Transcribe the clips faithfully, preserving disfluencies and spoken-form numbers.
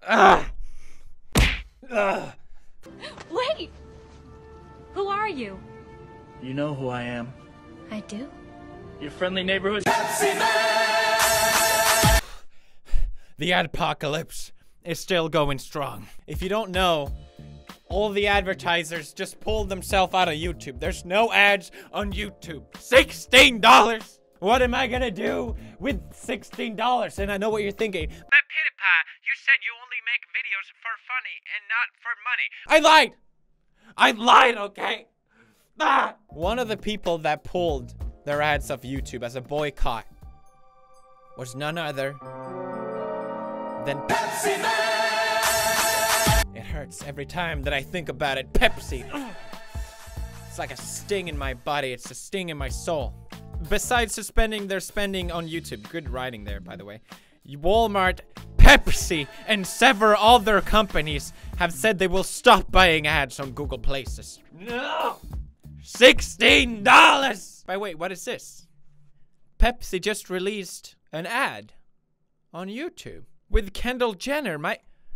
Ugh. Ugh. Wait! Who are you? You know who I am. I do? Your friendly neighborhood Pepsi Man! The adpocalypse is still going strong. If you don't know, all the advertisers just pulled themselves out of YouTube. There's no ads on YouTube. sixteen dollars! What am I gonna do with sixteen dollars? And I know what you're thinking. But PewDiePie, you said you only make videos for funny and not for money. I lied! I lied, okay? Ah! One of the people that pulled their ads off YouTube as a boycott was none other than Pepsi Man! It hurts every time that I think about it. Pepsi. It's like a sting in my body. It's a sting in my soul. Besides suspending their spending on YouTube. Good writing there, by the way. Walmart, Pepsi, and several other companies have said they will stop buying ads on Google Places. No! sixteen dollars! By wait, what is this? Pepsi just released an ad on YouTube with Kendall Jenner, my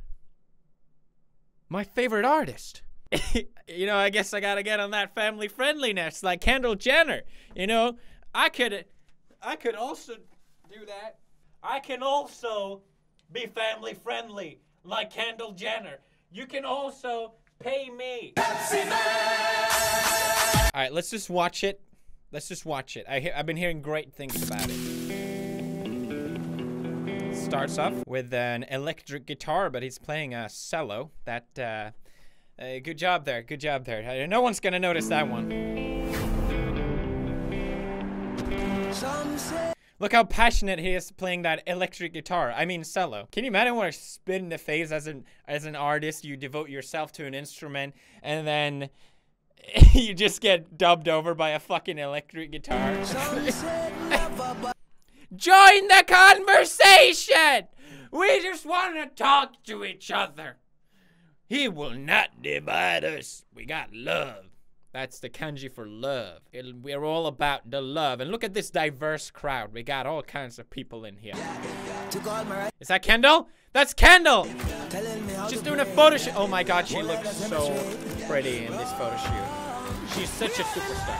my favorite artist. You know, I guess I gotta get on that family friendliness like Kendall Jenner. You know, I could I could also do that. I can also be family friendly like Kendall Jenner. You can also pay me. Pepsi Man! All right, let's just watch it. Let's just watch it. I I've been hearing great things about it. Starts off with an electric guitar, but he's playing a cello. That, uh, uh, good job there, good job there. No one's gonna notice that one. Look how passionate he is playing that electric guitar. I mean cello. Can you imagine what a spit in the face as an as an artist? You devote yourself to an instrument and then you just get dubbed over by a fucking electric guitar. Join the conversation! We just want to talk to each other. He will not divide us. We got love. That's the kanji for love. It, we're all about the love. And look at this diverse crowd. We got all kinds of people in here. Is that Kendall? That's Kendall! She's doing a photo shoot. Oh my god, she looks so pretty in this photo shoot. She's such a superstar.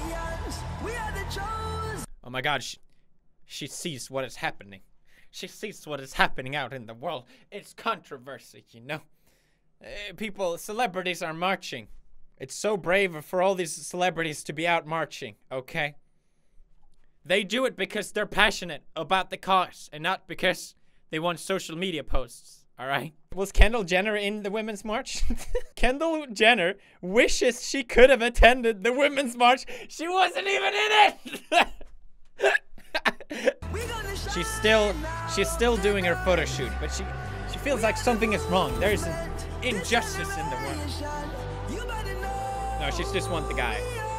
Oh my god, she, she sees what is happening. She sees what is happening out in the world. It's controversy, you know? Uh, people, celebrities are marching. It's so brave for all these celebrities to be out marching, okay? They do it because they're passionate about the cause and not because they want social media posts, all right? Was Kendall Jenner in the Women's March? Kendall Jenner wishes she could have attended the Women's March. She wasn't even in it! she's still, she's still doing her photo shoot, but she, she feels like something is wrong. There's an injustice in the world. No, she's just want the guy.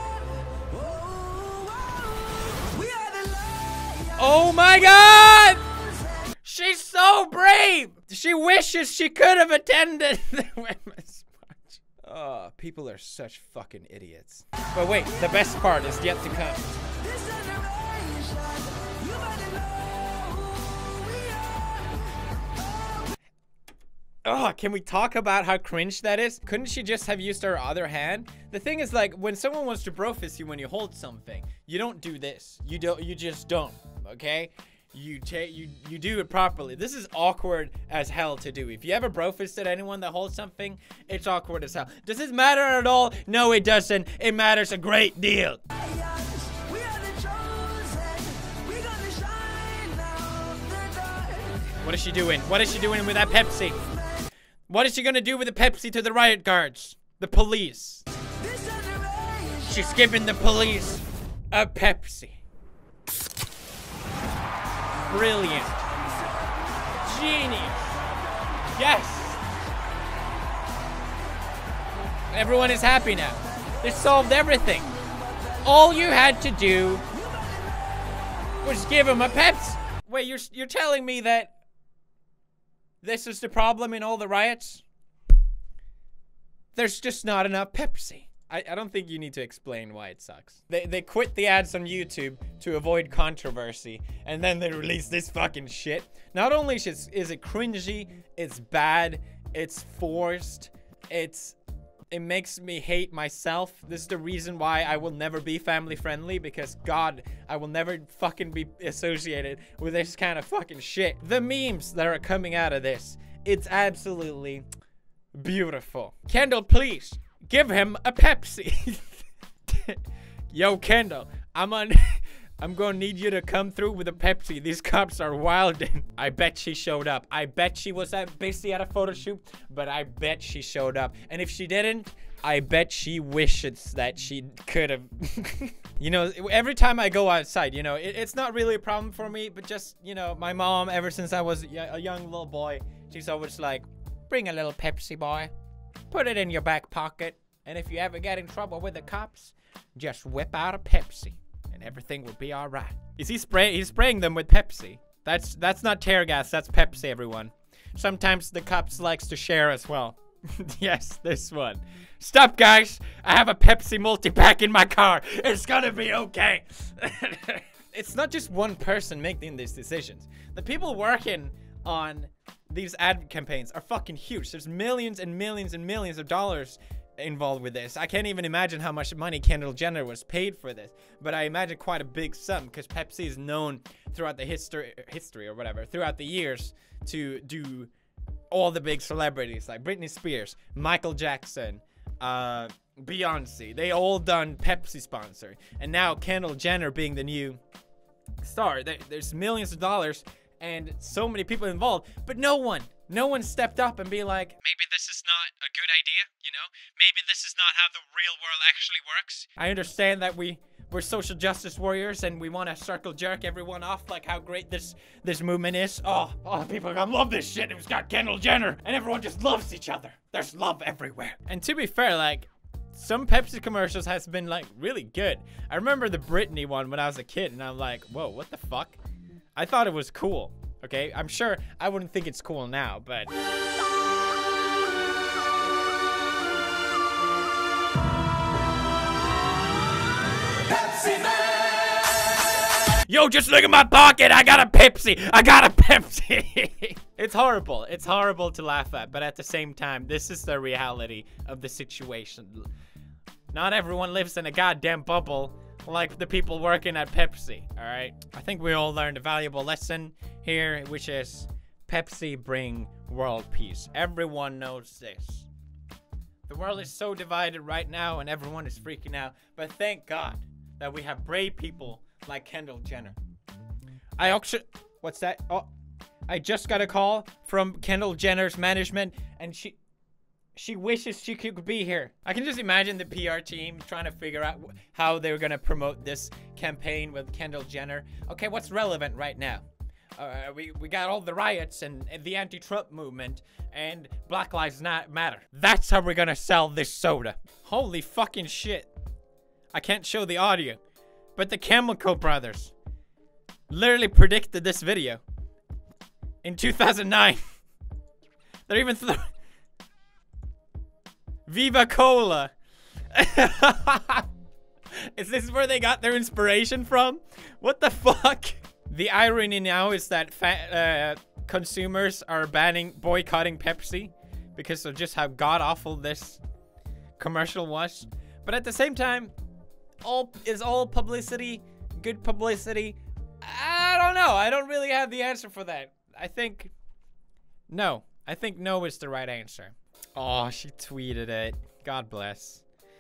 Oh my god! She's so brave! She wishes she could have attended the Women's March. Oh, people are such fucking idiots. But wait, the best part is yet to come. Oh, can we talk about how cringe that is? Couldn't she just have used her other hand? The thing is, like, when someone wants to brofist you when you hold something, you don't do this. You don't. You just don't. Okay? You take. You you do it properly. This is awkward as hell to do. If you ever brofisted anyone that holds something, it's awkward as hell. Does this matter at all? No, it doesn't. It matters a great deal. What is she doing? What is she doing with that Pepsi? What is she gonna do with the Pepsi to the riot guards? The police. She's giving the police a Pepsi. Brilliant. Genius. Yes. Everyone is happy now. They solved everything. All you had to do was give him a Pepsi. Wait, you're, you're telling me that this is the problem in all the riots? There's just not enough Pepsi. I, I don't think you need to explain why it sucks. They, they quit the ads on YouTube to avoid controversy, and then they release this fucking shit. Not only is, is it cringy, it's bad, it's forced, it's... It makes me hate myself. This is the reason why I will never be family friendly, because God, I will never fucking be associated with this kind of fucking shit. The memes that are coming out of this, it's absolutely beautiful. Kendall, please give him a Pepsi. Yo, Kendall, I'm on. I'm gonna need you to come through with a Pepsi. These cops are wildin'. I bet she showed up. I bet she was at, busy at a photo shoot, but I bet she showed up. And if she didn't, I bet she wishes that she could have. You know, every time I go outside, you know, it, it's not really a problem for me, but just, you know, my mom, ever since I was a young little boy, she's always like, bring a little Pepsi, boy. Put it in your back pocket. And if you ever get in trouble with the cops, just whip out a Pepsi. And everything will be all right. Is he spray? He's spraying them with Pepsi. That's that's not tear gas. That's Pepsi, everyone. Sometimes the cops likes to share as well. Yes, this one. Stop, guys! I have a Pepsi multi-pack in my car. It's gonna be okay. It's not just one person making these decisions. The people working on these ad campaigns are fucking huge. There's millions and millions and millions of dollars involved with this. I can't even imagine how much money Kendall Jenner was paid for this, but I imagine quite a big sum, because Pepsi is known throughout the history history or whatever throughout the years to do all the big celebrities like Britney Spears, Michael Jackson, uh Beyonce. They all done Pepsi sponsor, and now Kendall Jenner being the new star. There's millions of dollars and so many people involved, but no one No one stepped up and be like, maybe this is not a good idea, you know? Maybe this is not how the real world actually works. I understand that we, we're social justice warriors and we want to circle jerk everyone off like how great this this movement is. Oh, oh, people are gonna love this shit. It's got Kendall Jenner and everyone just loves each other. There's love everywhere. And to be fair, like, some Pepsi commercials has been like really good. I remember the Britney one when I was a kid and I'm like, whoa, what the fuck? I thought it was cool. Okay, I'm sure I wouldn't think it's cool now, but... Pepsi Man! Yo, just look at my pocket! I got a Pepsi! I got a Pepsi! It's horrible. It's horrible to laugh at, but at the same time, this is the reality of the situation. Not everyone lives in a goddamn bubble like the people working at Pepsi, all right? I think we all learned a valuable lesson here, which is Pepsi bring world peace. Everyone knows this. The world is so divided right now and everyone is freaking out, but thank God that we have brave people like Kendall Jenner. I actually, what's that? Oh, I just got a call from Kendall Jenner's management and she, She wishes she could be here. I can just imagine the P R team trying to figure out how they're gonna promote this campaign with Kendall Jenner. Okay, what's relevant right now? Uh, we, we got all the riots and, and the anti-Trump movement and Black Lives Matter. That's how we're gonna sell this soda. Holy fucking shit. I can't show the audio, but the Chemical Brothers literally predicted this video in two thousand nine. They're even th Viva Cola. Is this where they got their inspiration from? What the fuck? The irony now is that fa uh, consumers are banning, boycotting Pepsi because of just how god-awful this commercial was. But at the same time, all is all publicity good publicity? I don't know. I don't really have the answer for that. I think no. I think no is the right answer. Oh, she tweeted it. God bless.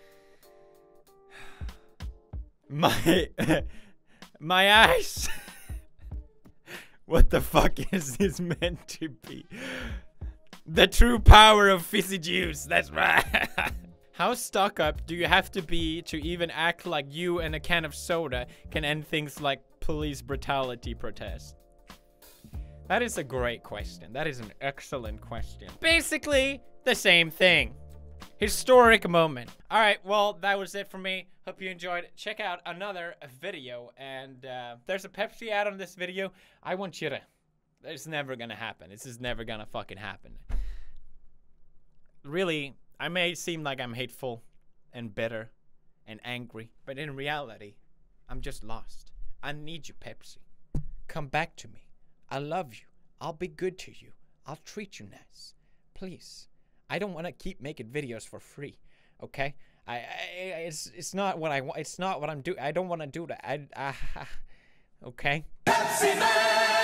My my eyes. What the fuck is this meant to be? The true power of fizzy juice. That's right. How stuck up do you have to be to even act like you and a can of soda can end things like police brutality protests? That is a great question. That is an excellent question. Basically, the same thing. Historic moment. All right, well, that was it for me. Hope you enjoyed. Check out another video. And uh, there's a Pepsi ad on this video. I want you to... It's never gonna happen. This is never gonna fucking happen. Really, I may seem like I'm hateful and bitter and angry. But in reality, I'm just lost. I need you, Pepsi. Come back to me. I love you. I'll be good to you. I'll treat you nice. Please. I don't want to keep making videos for free. Okay? I, I it's it's not what I want. It's not what I'm doing. I don't want to do that. I, I okay? Pepsi Man!